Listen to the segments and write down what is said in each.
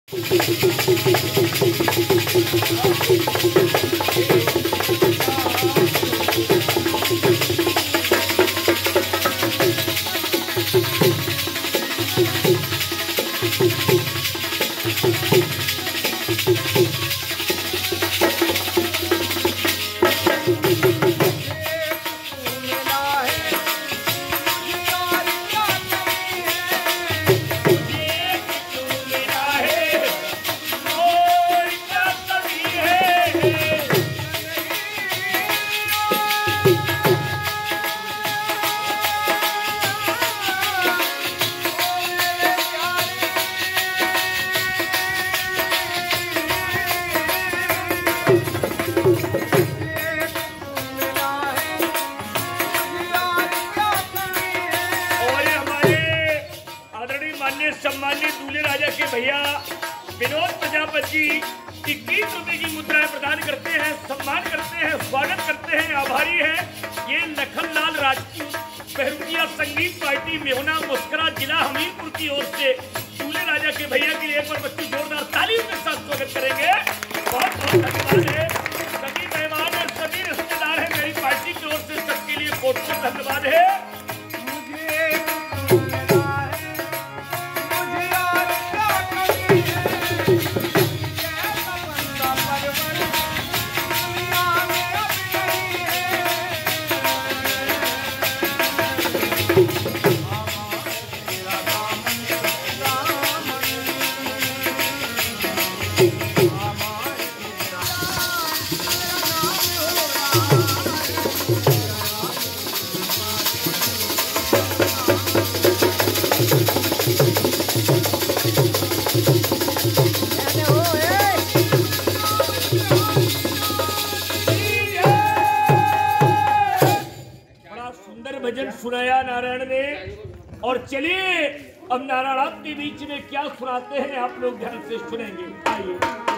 सम्मानित दूल्हे राजा के भैया विनोद प्रजापति 21 रुपए की मुद्राएं प्रदान करते हैं, सम्मान करते हैं, स्वागत करते हैं, आभारी हैं। ये लखनलाल राजपूत बहरूपिया संगीत पार्टी मेहुना मुस्करा जिला हमीरपुर की ओर से दूल्हे राजा के भैया के लिए एक बार बच्चे जोरदार तालियों के साथ स्वागत करेंगे। बहुत बहुत धन्यवाद है। सभी मेहमान हैं, सभी रिश्तेदार हैं, मेरी पार्टी की ओर से सबके लिए बहुत बहुत धन्यवाद है। भजन सुनाया नारायण ने, और चलिए अब नारायण आपके बीच में क्या सुनाते हैं आप लोग ध्यान से सुनेंगे। आइए।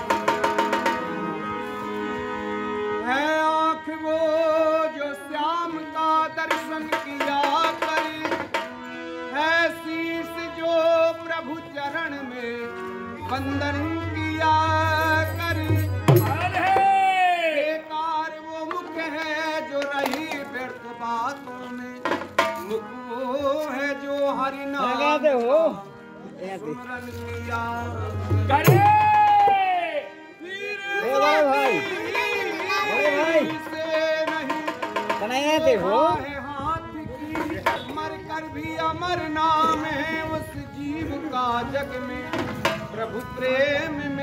है आँख वो जो श्याम का दर्शन किया करे, है शीश जो प्रभु चरण में वंदन किया करे, बेकार वो मुख है जो रही व्यर्थ बातों में, है जो हरि नाम सुमरन किया करे। भाई से नहीं है हाथ की, मर कर भी अमर नाम है उस जीव का जग में, प्रभु प्रेम में